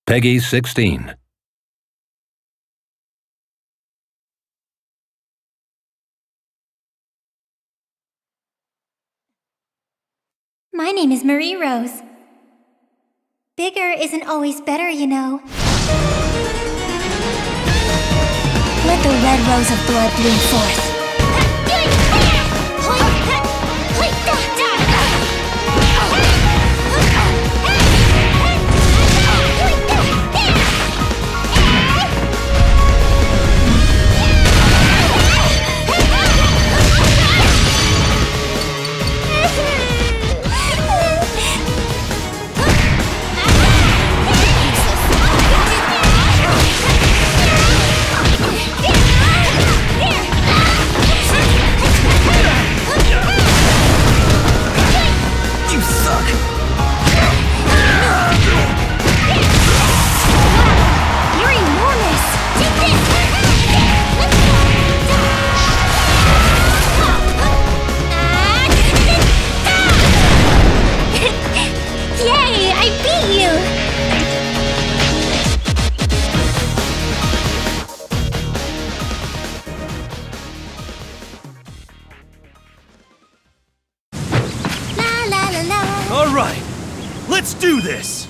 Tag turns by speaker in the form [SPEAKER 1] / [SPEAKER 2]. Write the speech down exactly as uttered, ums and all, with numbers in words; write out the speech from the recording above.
[SPEAKER 1] Peggy sixteen.
[SPEAKER 2] My name is Marie Rose. Bigger isn't always better, you know. Let the red rose of blood bloom forth.
[SPEAKER 3] All right, let's do this!